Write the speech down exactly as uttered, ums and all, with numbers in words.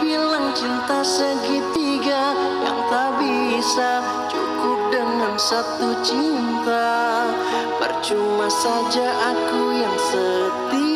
bilang cinta segitiga yang tak bisa cukup dengan satu cinta. Percuma saja aku yang setia.